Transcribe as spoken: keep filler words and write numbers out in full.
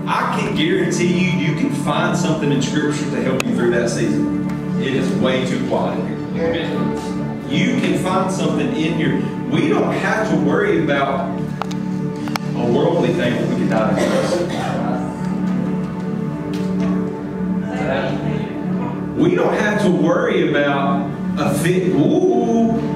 I can guarantee you, you can find something in Scripture to help you through that season. It is way too quiet here. You can find something in here. We don't have to worry about a worldly thing that we can die against. We don't have to worry about a fit. Ooh,